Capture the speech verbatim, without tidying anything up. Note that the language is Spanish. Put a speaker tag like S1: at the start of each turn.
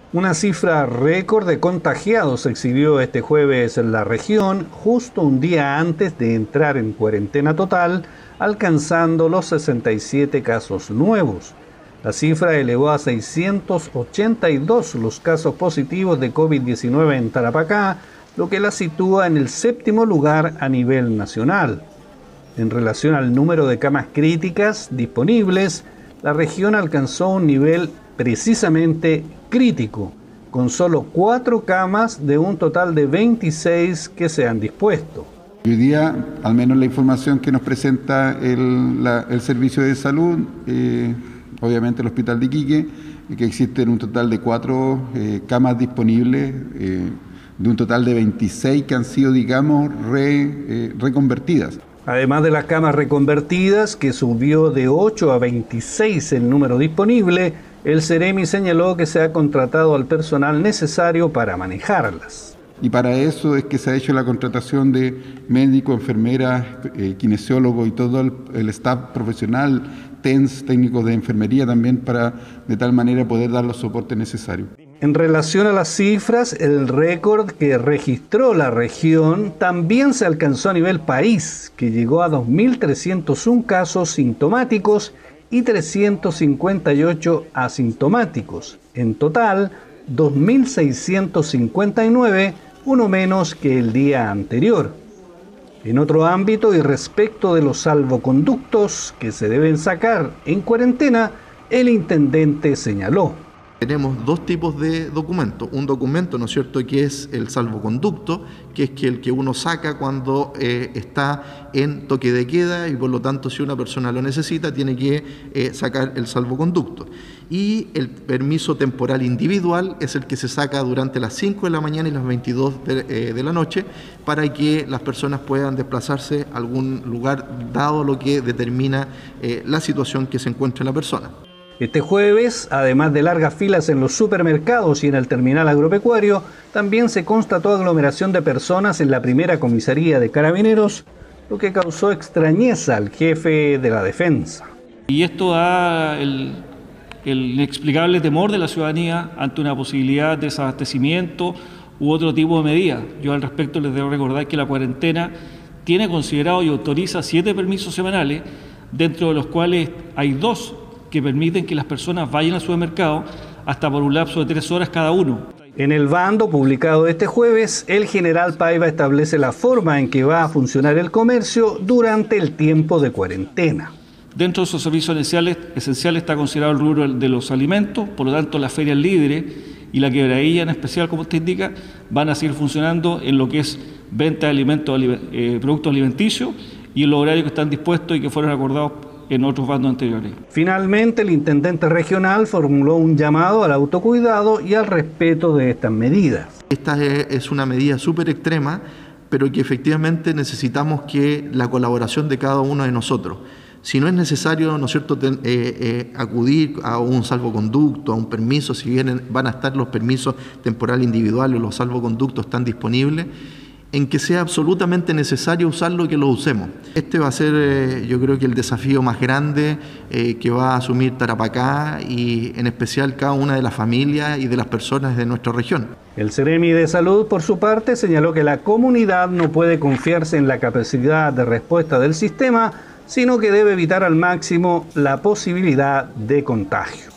S1: Una cifra récord de contagiados se exhibió este jueves en la región, justo un día antes de entrar en cuarentena total, alcanzando los sesenta y siete casos nuevos. La cifra elevó a seiscientos ochenta y dos los casos positivos de COVID diecinueve en Tarapacá, lo que la sitúa en el séptimo lugar a nivel nacional. En relación al número de camas críticas disponibles, la región alcanzó un nivel precisamente crítico, con solo cuatro camas de un total de veintiséis que se han dispuesto.
S2: Hoy día, al menos la información que nos presenta el, la, el Servicio de Salud, eh, obviamente el Hospital de Iquique, que existen un total de cuatro eh, camas disponibles, eh, de un total de veintiséis que han sido, digamos, re, eh, reconvertidas.
S1: Además de las camas reconvertidas, que subió de ocho a veintiséis el número disponible, el Ceremi señaló que se ha contratado al personal necesario para manejarlas.
S2: Y para eso es que se ha hecho la contratación de médicos, enfermeras, eh, kinesiólogos y todo el, el staff profesional, T E N S, técnicos de enfermería también, para de tal manera poder dar los soportes necesarios.
S1: En relación a las cifras, el récord que registró la región también se alcanzó a nivel país, que llegó a dos mil trescientos uno casos sintomáticos y trescientos cincuenta y ocho asintomáticos. En total, dos mil seiscientos cincuenta y nueve, uno menos que el día anterior. En otro ámbito y respecto de los salvoconductos que se deben sacar en cuarentena, el intendente señaló:
S3: tenemos dos tipos de documentos. Un documento, ¿no es cierto?, que es el salvoconducto, que es que el que uno saca cuando eh, está en toque de queda y por lo tanto si una persona lo necesita tiene que eh, sacar el salvoconducto. Y el permiso temporal individual es el que se saca durante las cinco de la mañana y las veintidós de, eh, de la noche para que las personas puedan desplazarse a algún lugar dado lo que determina eh, la situación que se encuentra la persona.
S1: Este jueves, además de largas filas en los supermercados y en el terminal agropecuario, también se constató aglomeración de personas en la primera comisaría de Carabineros, lo que causó extrañeza al jefe de la defensa.
S4: Y esto da el, el inexplicable temor de la ciudadanía ante una posibilidad de desabastecimiento u otro tipo de medidas. Yo al respecto les debo recordar que la cuarentena tiene considerado y autoriza siete permisos semanales, dentro de los cuales hay dos que permiten que las personas vayan al supermercado hasta por un lapso de tres horas cada uno.
S1: En el bando publicado este jueves, el general Paiva establece la forma en que va a funcionar el comercio durante el tiempo de cuarentena.
S4: Dentro de esos servicios esenciales, esenciales está considerado el rubro de los alimentos, por lo tanto las ferias libres y la quebradilla en especial, como usted indica, van a seguir funcionando en lo que es venta de alimentos, eh, productos alimenticios y en los horarios que están dispuestos y que fueron acordados en otros bandos anteriores.
S1: Finalmente, el intendente regional formuló un llamado al autocuidado y al respeto de estas medidas.
S3: Esta es una medida súper extrema, pero que efectivamente necesitamos que la colaboración de cada uno de nosotros. Si no es necesario, ¿no es cierto?, ten, eh, eh, acudir a un salvoconducto, a un permiso, si bien van a estar los permisos temporales individuales, los salvoconductos están disponibles, en que sea absolutamente necesario usarlo, que lo usemos. Este va a ser, eh, yo creo que el desafío más grande eh, que va a asumir Tarapacá y en especial cada una de las familias y de las personas de nuestra región.
S1: El Ceremi de Salud, por su parte, señaló que la comunidad no puede confiarse en la capacidad de respuesta del sistema, sino que debe evitar al máximo la posibilidad de contagio.